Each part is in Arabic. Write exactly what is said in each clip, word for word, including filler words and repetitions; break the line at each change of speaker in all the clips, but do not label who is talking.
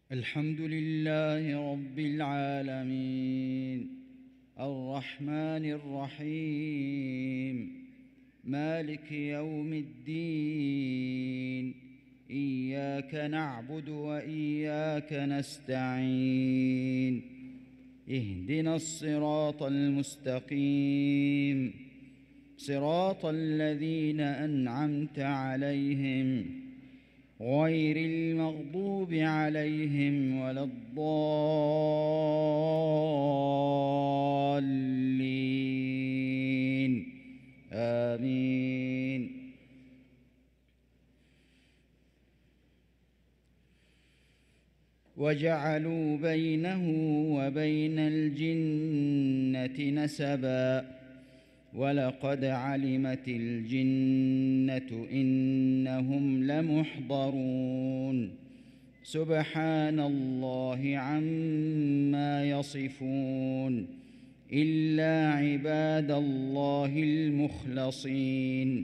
الحمد لله رب العالمين الرحمن الرحيم مالك يوم الدين إياك نعبد وإياك نستعين اهدنا الصراط المستقيم صراط الذين أنعمت عليهم غير المغضوب عليهم ولا الضالين آمين. وجعلوا بينه وبين الجنة نسبا ولقد علمت الجنة إنهم لمحضرون سبحان الله عما يصفون إلا عباد الله المخلصين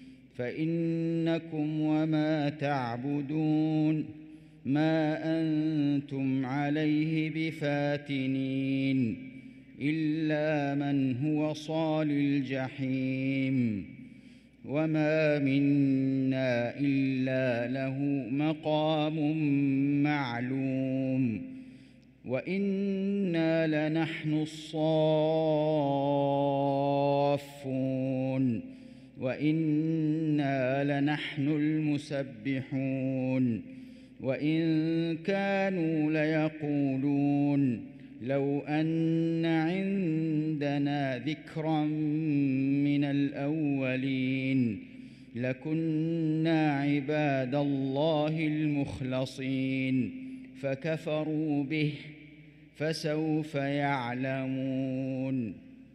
فإنكم وما تعبدون ما أنتم عليه بفاتنين إلا من هو صال الجحيم وما منا إلا له مقام معلوم وإنا لنحن الصافون وإنا لنحن المسبحون وإن كانوا ليقولون لو أن عندنا ذكرا من الأولين لكنا عباد الله المخلصين فكفروا به فسوف يعلمون.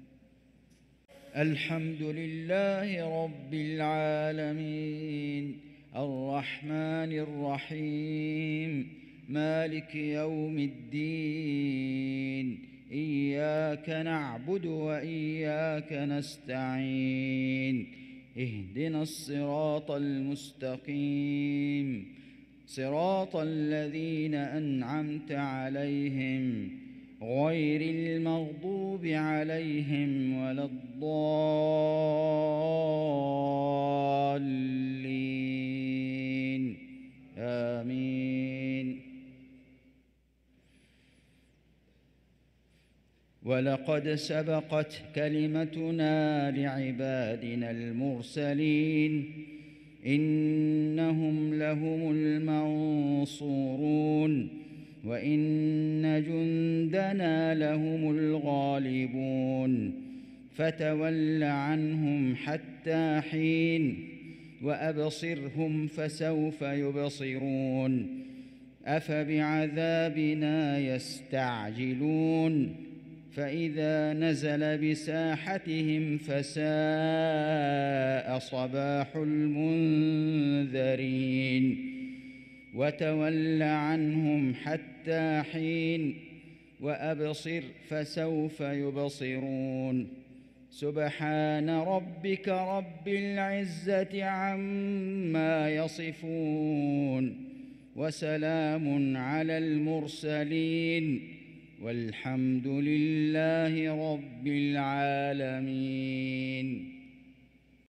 الحمد لله رب العالمين الرحمن الرحيم مالك يوم الدين إياك نعبد وإياك نستعين اهدنا الصراط المستقيم صراط الذين أنعمت عليهم غير المغضوب عليهم ولا الضالين آمين. ولقد سبقت كلمتنا لعبادنا المرسلين إنهم لهم المنصورون وإن جندنا لهم الغالبون فتول عنهم حتى حين وأبصرهم فسوف يبصرون أفبعذابنا يستعجلون فإذا نزل بساحتهم فساء صباح المنذرين وتول عنهم حتى حين وأبصر فسوف يبصرون سبحان ربك رب العزة عما يصفون وسلام على المرسلين والحمد لله رب العالمين.